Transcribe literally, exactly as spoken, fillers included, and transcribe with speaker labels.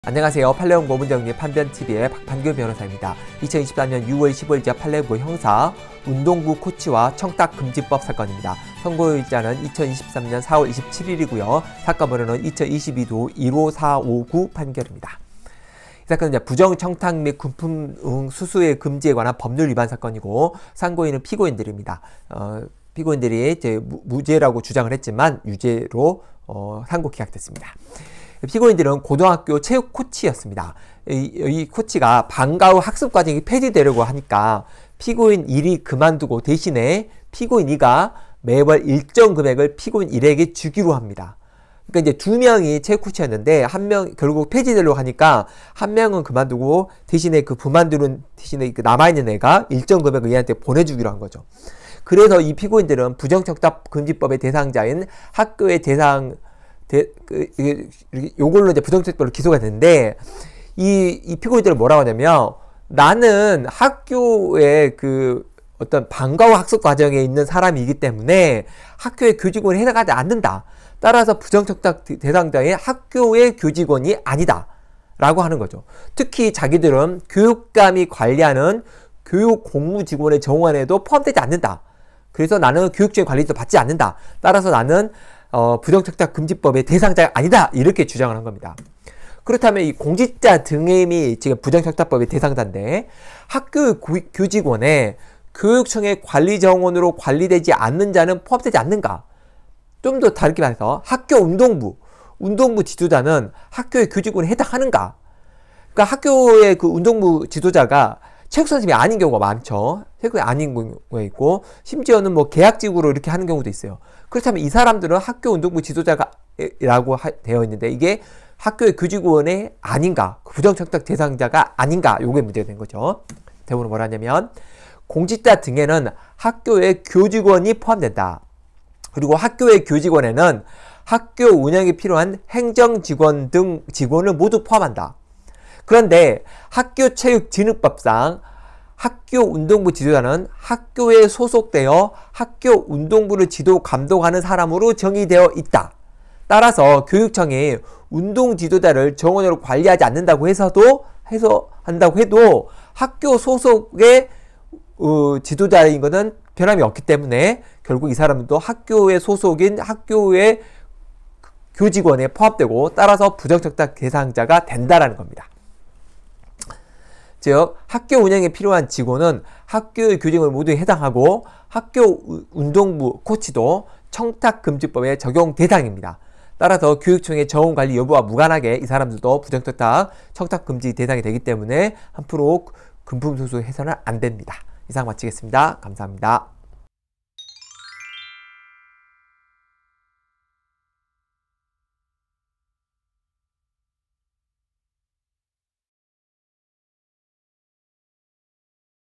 Speaker 1: 안녕하세요. 판례연구 문정리 판변티비의 박판규 변호사입니다. 이천이십삼년 유월 십오일자 판례부 형사 운동부 코치와 청탁금지법 사건입니다. 선고일자는 이천이십삼년 사월 이십칠일이고요. 사건 번호는 이천이십이도 일오사오구 판결입니다. 이 사건은 이제 부정 청탁 및 금품 응, 수수의 금지에 관한 법률 위반 사건이고, 상고인은 피고인들입니다. 어, 피고인들이 이제 무, 무죄라고 주장을 했지만 유죄로 어, 상고 기각됐습니다. 피고인들은 고등학교 체육 코치였습니다. 이, 이 코치가 방과 후 학습 과정이 폐지되려고 하니까 피고인 일이 그만두고 대신에 피고인 이가 매월 일정 금액을 피고인 일에게 주기로 합니다. 그러니까 이제 두 명이 체육 코치였는데 한 명 결국 폐지되려고 하니까 한 명은 그만두고 대신에 그 그만두는 대신에 그 남아있는 애가 일정 금액을 얘한테 보내주기로 한 거죠. 그래서 이 피고인들은 부정청탁 금지법의 대상자인 학교의 대상 대, 그, 이게, 요걸로 이제 부정청탁법으로 기소가 됐는데, 이, 이 피고인들은 뭐라고 하냐면, 나는 학교의 그 어떤 방과 후 학습 과정에 있는 사람이기 때문에 학교의 교직원에 해당하지 않는다. 따라서 부정청탁 대상자의 학교의 교직원이 아니다. 라고 하는 거죠. 특히 자기들은 교육감이 관리하는 교육 공무직원의 정원에도 포함되지 않는다. 그래서 나는 교육적인 관리도 받지 않는다. 따라서 나는 어, 부정청탁 금지법의 대상자가 아니다. 이렇게 주장을 한 겁니다. 그렇다면 이 공직자 등임이 지금 부정청탁법의 대상자인데 학교 교직원에 교육청의 관리정원으로 관리되지 않는 자는 포함되지 않는가? 좀 더 다르게 말해서 학교 운동부, 운동부 지도자는 학교의 교직원에 해당하는가? 그러니까 학교의 그 운동부 지도자가 체육선생님이 아닌 경우가 많죠. 체육이 아닌 경우가 있고, 심지어는 뭐 계약직으로 이렇게 하는 경우도 있어요. 그렇다면 이 사람들은 학교 운동부 지도자라고 되어 있는데 이게 학교의 교직원의 아닌가, 부정청탁 대상자가 아닌가, 요게 문제가 된 거죠. 대부분 뭐라 하냐면 공직자 등에는 학교의 교직원이 포함된다. 그리고 학교의 교직원에는 학교 운영에 필요한 행정직원 등 직원을 모두 포함한다. 그런데 학교체육진흥법상 학교 운동부 지도자는 학교에 소속되어 학교 운동부를 지도 감독하는 사람으로 정의되어 있다. 따라서 교육청이 운동 지도자를 정원으로 관리하지 않는다고 해서도 해서 한다고 해도 학교 소속의 어, 지도자인 것은 변함이 없기 때문에 결국 이 사람도 학교의 소속인 학교의 교직원에 포함되고, 따라서 부정청탁 대상자가 된다라는 겁니다. 즉 학교 운영에 필요한 직원은 학교의 교직원을 모두 해당하고 학교 운동부 코치도 청탁금지법의 적용 대상입니다. 따라서 교육청의 정원관리 여부와 무관하게 이 사람들도 부정청탁, 청탁금지 대상이 되기 때문에 함부로 금품수수 해서는 안 됩니다. 이상 마치겠습니다. 감사합니다.